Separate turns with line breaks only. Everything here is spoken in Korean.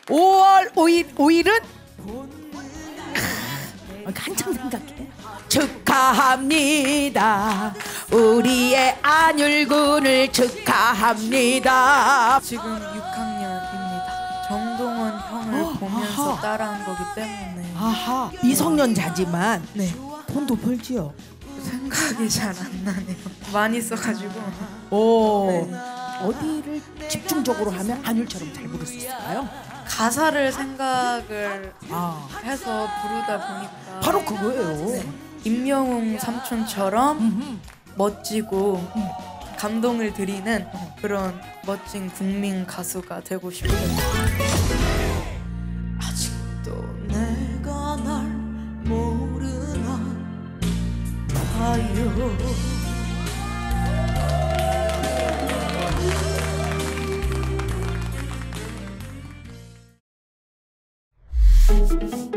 5월 5일은 한참 생각해. 축하합니다. 우리의 안율군을 축하합니다.
지금 6학년입니다. 정동원 형을 보면서
아하.
따라한 거기 때문에.
아하. 미성년자지만
네.
돈도 벌지요.
생각이 잘 안 나네요. 많이 써가지고.
오.
네.
어디를 집중적으로 하면 안율처럼 잘 부를 수 있을까요?
가사를 생각을
아,
해서 부르다 보니까
바로 그거예요.
네. 임영웅 삼촌처럼
음흠.
멋지고 감동을 드리는 그런 멋진 국민 가수가 되고 싶어요.
아직도 내가 날 모르나 봐요.